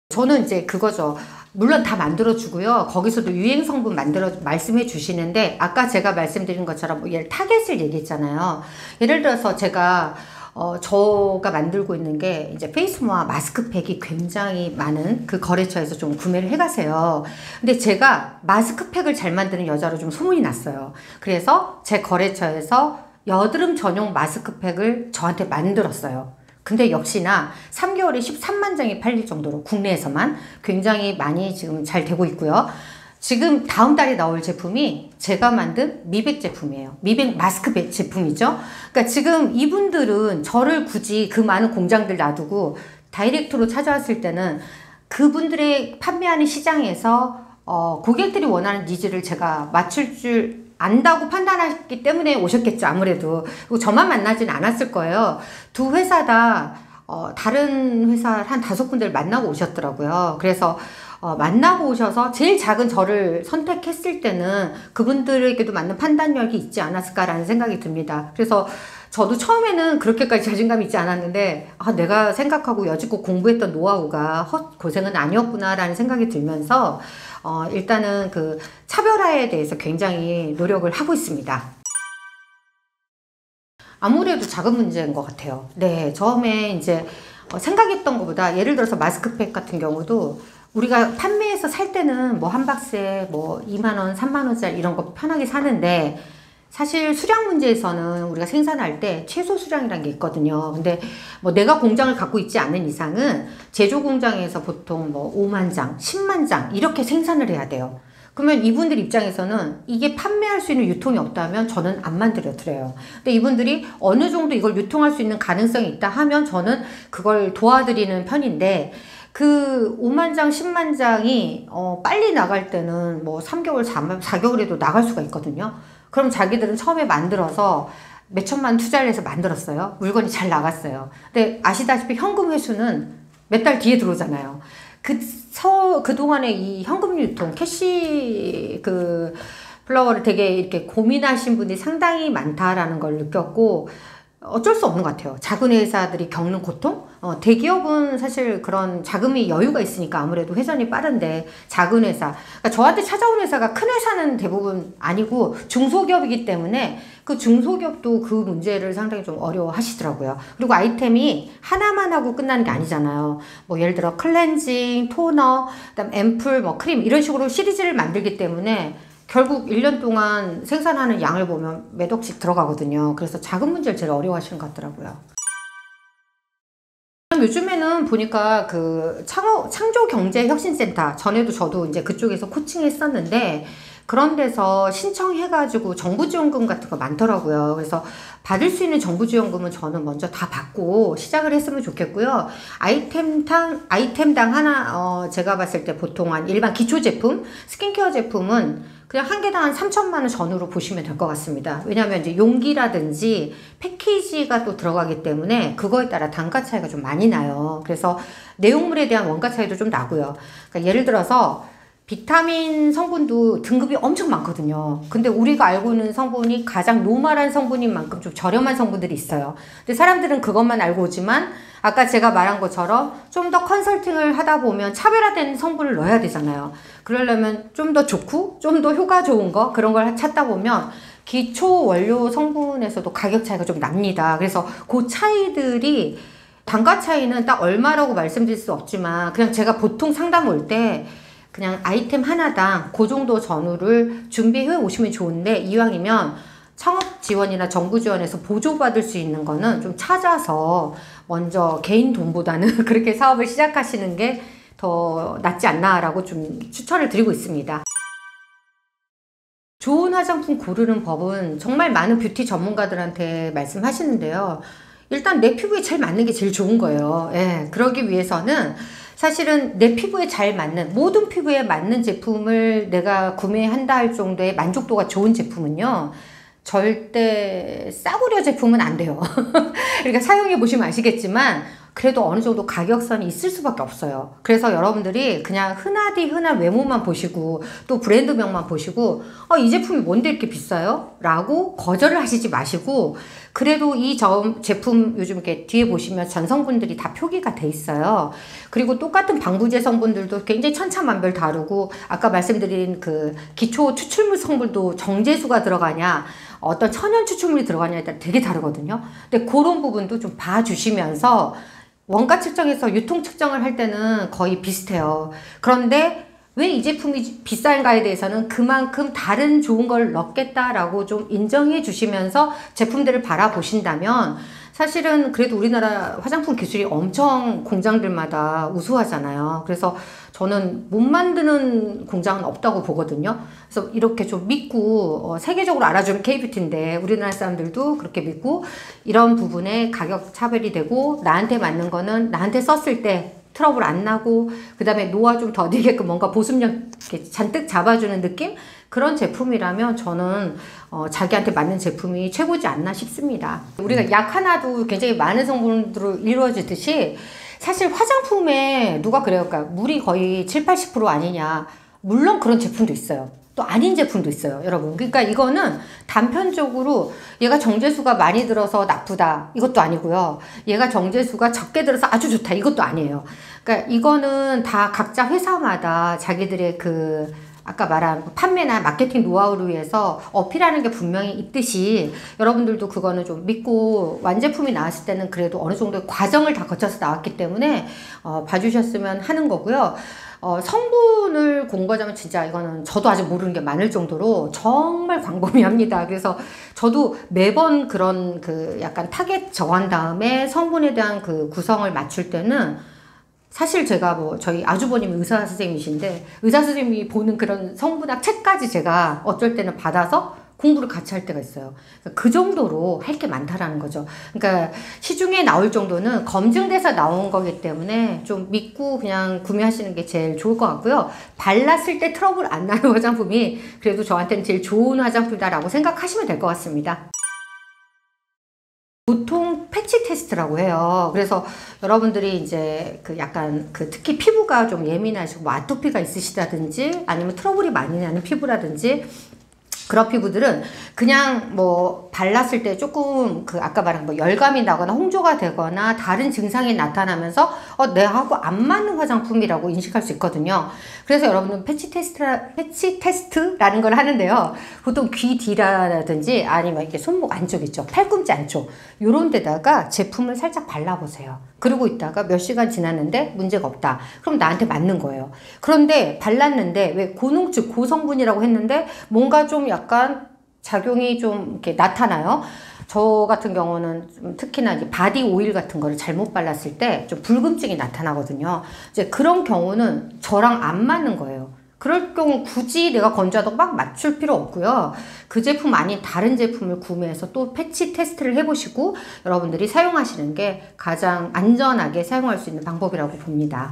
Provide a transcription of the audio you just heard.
저는 이제 그거죠. 물론 다 만들어주고요. 거기서도 유행 성분 말씀해 주시는데, 아까 제가 말씀드린 것처럼 뭐 타겟을 얘기했잖아요. 예를 들어서 저가 만들고 있는 게 이제 페이스모아 마스크팩이 굉장히 많은 그 거래처에서 좀 구매를 해가세요. 근데 제가 마스크팩을 잘 만드는 여자로 좀 소문이 났어요. 그래서 제 거래처에서 여드름 전용 마스크팩을 저한테 만들었어요. 근데 역시나 3개월에 13만 장이 팔릴 정도로 국내에서만 굉장히 많이 지금 잘 되고 있고요. 지금 다음 달에 나올 제품이 제가 만든 미백 제품이에요. 미백 마스크 제품이죠. 그러니까 지금 이분들은 저를 굳이 그 많은 공장들 놔두고 다이렉트로 찾아왔을 때는 그분들의 판매하는 시장에서 고객들이 원하는 니즈를 제가 맞출 줄 안다고 판단했기 때문에 오셨겠죠. 아무래도. 그리고 저만 만나진 않았을 거예요. 두 회사 다 다른 회사 한 5군데를 만나고 오셨더라고요. 그래서 만나고 오셔서 제일 작은 저를 선택했을 때는 그분들에게도 맞는 판단력이 있지 않았을까라는 생각이 듭니다. 그래서 저도 처음에는 그렇게까지 자신감이 있지 않았는데 내가 생각하고 여지껏 공부했던 노하우가 헛고생은 아니었구나라는 생각이 들면서 일단은 그 차별화에 대해서 굉장히 노력을 하고 있습니다. 아무래도 작은 문제인 것 같아요. 네, 처음에 이제 생각했던 것보다 예를 들어서 마스크팩 같은 경우도 우리가 판매해서 살 때는 뭐 한 박스에 뭐 2만원, 3만원짜리 이런 거 편하게 사는데 사실 수량 문제에서는 우리가 생산할 때 최소 수량이라는 게 있거든요. 근데 뭐 내가 공장을 갖고 있지 않은 이상은 제조 공장에서 보통 뭐 5만 장, 10만 장 이렇게 생산을 해야 돼요. 그러면 이분들 입장에서는 이게 판매할 수 있는 유통이 없다면 저는 안 만들어 드려요. 근데 이분들이 어느 정도 이걸 유통할 수 있는 가능성이 있다 하면 저는 그걸 도와드리는 편인데 그 5만 장, 10만 장이 빨리 나갈 때는 뭐 3개월, 4개월에도 나갈 수가 있거든요. 그럼 자기들은 처음에 만들어서 몇천만 투자를 해서 만들었어요. 물건이 잘 나갔어요. 근데 아시다시피 현금 회수는 몇 달 뒤에 들어오잖아요. 그동안에 이 현금 유통, 캐시 플라워를 되게 이렇게 고민하신 분이 상당히 많다라는 걸 느꼈고, 어쩔 수 없는 것 같아요. 작은 회사들이 겪는 고통? 대기업은 사실 그런 자금이 여유가 있으니까 아무래도 회전이 빠른데 작은 회사, 그러니까 저한테 찾아온 회사가 큰 회사는 대부분 아니고 중소기업이기 때문에 그 중소기업도 그 문제를 상당히 좀 어려워 하시더라고요. 그리고 아이템이 하나만 하고 끝나는 게 아니잖아요. 뭐 예를 들어 클렌징, 토너, 그다음 앰플, 뭐 크림 이런 식으로 시리즈를 만들기 때문에 결국 1년 동안 생산하는 양을 보면 몇 억씩 들어가거든요. 그래서 작은 문제를 제일 어려워하시는 것 같더라고요. 요즘에는 보니까 그 창조경제혁신센터, 전에도 저도 이제 그쪽에서 코칭 했었는데 그런 데서 신청해가지고 정부지원금 같은 거 많더라고요. 그래서 받을 수 있는 정부지원금은 저는 먼저 다 받고 시작을 했으면 좋겠고요. 아이템당 하나, 제가 봤을 때 보통 한 일반 기초 제품, 스킨케어 제품은 그냥 한 개당 한 3천만 원 전후로 보시면 될 것 같습니다. 왜냐하면 이제 용기라든지 패키지가 또 들어가기 때문에 그거에 따라 단가 차이가 좀 많이 나요. 그래서 내용물에 대한 원가 차이도 좀 나고요. 그러니까 예를 들어서 비타민 성분도 등급이 엄청 많거든요. 근데 우리가 알고 있는 성분이 가장 노멀한 성분인 만큼 좀 저렴한 성분들이 있어요. 근데 사람들은 그것만 알고 오지만 아까 제가 말한 것처럼 좀 더 컨설팅을 하다 보면 차별화된 성분을 넣어야 되잖아요. 그러려면 좀 더 좋고 좀 더 효과 좋은 거 그런 걸 찾다 보면 기초 원료 성분에서도 가격 차이가 좀 납니다. 그래서 그 차이들이 단가 차이는 딱 얼마라고 말씀드릴 수 없지만 그냥 제가 보통 상담 올 때 그냥 아이템 하나당 그 정도 전후를 준비해 오시면 좋은데 이왕이면 창업 지원이나 정부 지원에서 보조받을 수 있는 거는 좀 찾아서 먼저 개인 돈보다는 그렇게 사업을 시작하시는 게 더 낫지 않나라고 좀 추천을 드리고 있습니다. 좋은 화장품 고르는 법은 정말 많은 뷰티 전문가들한테 말씀하시는데요. 일단 내 피부에 잘 맞는 게 제일 좋은 거예요. 예, 그러기 위해서는 사실은 내 피부에 잘 맞는, 모든 피부에 맞는 제품을 내가 구매한다 할 정도의 만족도가 좋은 제품은요, 절대 싸구려 제품은 안 돼요. 그러니까 사용해 보시면 아시겠지만 그래도 어느 정도 가격선이 있을 수밖에 없어요. 그래서 여러분들이 그냥 흔하디 흔한 외모만 보시고 또 브랜드명만 보시고 이 제품이 뭔데 이렇게 비싸요? 라고 거절을 하시지 마시고, 그래도 이 제품 요즘 이렇게 뒤에 보시면 전성분들이 다 표기가 돼 있어요. 그리고 똑같은 방부제 성분들도 굉장히 천차만별 다르고, 아까 말씀드린 그 기초 추출물 성분도 정제수가 들어가냐 어떤 천연 추출물이 들어가냐에 따라 되게 다르거든요. 근데 그런 부분도 좀 봐주시면서, 원가 측정에서 유통 측정을 할 때는 거의 비슷해요. 그런데 왜 이 제품이 비싼가에 대해서는 그만큼 다른 좋은 걸 넣겠다라고 좀 인정해 주시면서 제품들을 바라보신다면, 사실은 그래도 우리나라 화장품 기술이 엄청 공장들마다 우수하잖아요. 그래서 저는 못 만드는 공장은 없다고 보거든요. 그래서 이렇게 좀 믿고 세계적으로 알아주는 K뷰티인데 우리나라 사람들도 그렇게 믿고, 이런 부분에 가격 차별이 되고 나한테 맞는 거는 나한테 썼을 때 트러블 안 나고, 그 다음에 노화 좀 더디게끔 뭔가 보습력 이렇게 잔뜩 잡아주는 느낌? 그런 제품이라면 저는 자기한테 맞는 제품이 최고지 않나 싶습니다. 우리가 약 하나도 굉장히 많은 성분으로 이루어지듯이 사실 화장품에 누가 그래요? 그러니까 물이 거의 7, 80% 아니냐. 물론 그런 제품도 있어요. 또 아닌 제품도 있어요, 여러분. 그러니까 이거는 단편적으로 얘가 정제수가 많이 들어서 나쁘다, 이것도 아니고요. 얘가 정제수가 적게 들어서 아주 좋다, 이것도 아니에요. 그러니까 이거는 다 각자 회사마다 자기들의 그 아까 말한 판매나 마케팅 노하우를 위해서 어필하는 게 분명히 있듯이, 여러분들도 그거는 좀 믿고, 완제품이 나왔을 때는 그래도 어느 정도의 과정을 다 거쳐서 나왔기 때문에 봐주셨으면 하는 거고요. 성분을 공부하자면 진짜 이거는 저도 아직 모르는 게 많을 정도로 정말 광범위합니다. 그래서 저도 매번 그런 그 약간 타겟 정한 다음에 성분에 대한 그 구성을 맞출 때는, 사실 제가 뭐 저희 아주버님이 의사 선생님이신데 의사 선생님이 보는 그런 성분학 책까지 제가 어쩔 때는 받아서 공부를 같이 할 때가 있어요. 그 정도로 할 게 많다라는 거죠. 그러니까 시중에 나올 정도는 검증돼서 나온 거기 때문에 좀 믿고 그냥 구매하시는 게 제일 좋을 것 같고요. 발랐을 때 트러블 안 나는 화장품이 그래도 저한테는 제일 좋은 화장품이다라고 생각하시면 될 것 같습니다. 보통 패치 테스트라고 해요. 그래서 여러분들이 이제 그 약간 그 특히 피부가 좀 예민하시고 뭐 아토피가 있으시다든지 아니면 트러블이 많이 나는 피부라든지, 그런 피부들은 그냥 뭐 발랐을 때 조금 그 아까 말한 뭐 열감이 나거나 홍조가 되거나 다른 증상이 나타나면서 내하고 안 맞는 화장품이라고 인식할 수 있거든요. 그래서 여러분은 패치 테스트라는 걸 하는데요. 보통 귀 뒤라든지 아니면 이렇게 손목 안쪽 있죠. 팔꿈치 안쪽. 요런 데다가 제품을 살짝 발라보세요. 그러고 있다가 몇 시간 지났는데 문제가 없다. 그럼 나한테 맞는 거예요. 그런데 발랐는데 왜 고농축, 고성분이라고 했는데 뭔가 좀 약간 작용이 좀 이렇게 나타나요. 저 같은 경우는 좀 특히나 이제 바디 오일 같은 거를 잘못 발랐을 때 좀 붉음증이 나타나거든요. 이제 그런 경우는 저랑 안 맞는 거예요. 그럴 경우 굳이 내가 건조하다고 막 맞출 필요 없고요. 그 제품 아닌 다른 제품을 구매해서 또 패치 테스트를 해보시고 여러분들이 사용하시는 게 가장 안전하게 사용할 수 있는 방법이라고 봅니다.